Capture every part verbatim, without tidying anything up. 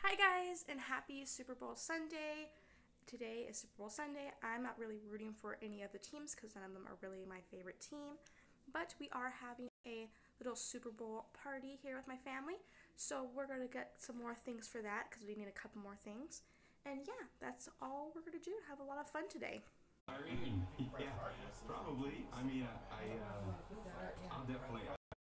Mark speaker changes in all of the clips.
Speaker 1: Hi guys, and happy Super Bowl Sunday. Today is Super Bowl Sunday. I'm not really rooting for any of the teams because none of them are really my favorite team, but we are having a little Super Bowl party here with my family, so we're going to get some more things for that because we need a couple more things. And yeah, that's all we're going to do. Have a lot of fun today.
Speaker 2: Yeah, probably. I mean, I, I uh, I'll definitely.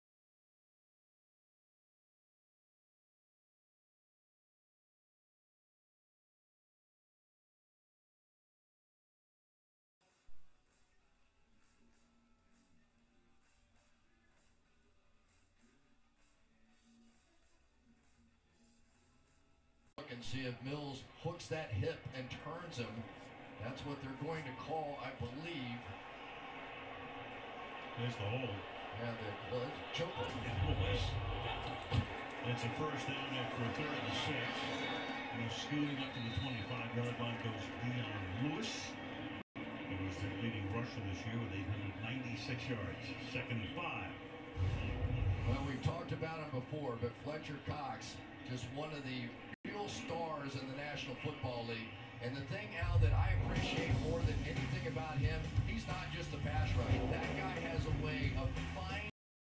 Speaker 3: Look and see if Mills hooks that hip and turns him. That's what they're going to call, I believe.
Speaker 4: There's the hole.
Speaker 3: Yeah, the well, it's a choke.
Speaker 4: It's a first down after a third and six. And he's scooting up to the twenty-five yard line goes Dion Lewis. He was their leading rusher this year with eight hundred ninety-six yards. Second and five.
Speaker 3: Well, we've talked about him before, but Fletcher Cox, just one of the real stars in the National Football League. And the thing, Al, that I appreciate more than anything about him, he's not just a pass rusher. That guy has a way of finding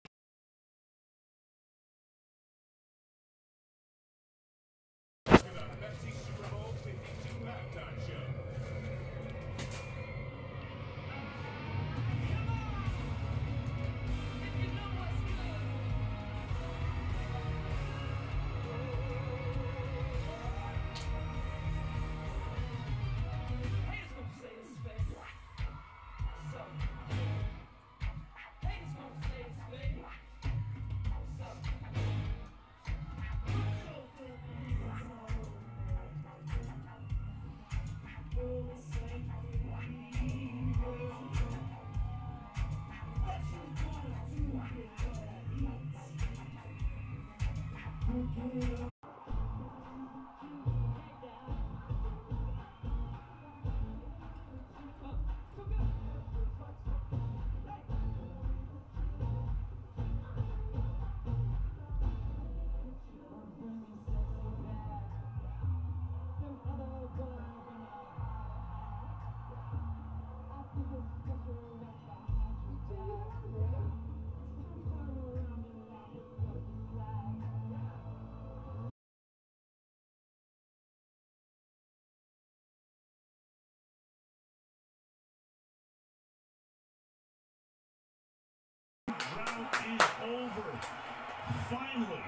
Speaker 4: Drought is over. Finally.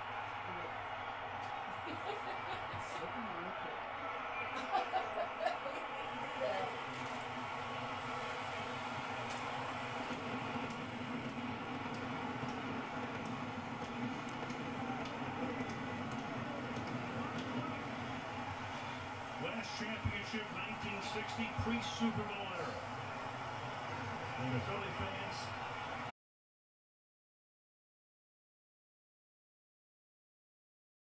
Speaker 4: Last championship, nineteen sixty, pre-Super Bowl era. And the Philly fans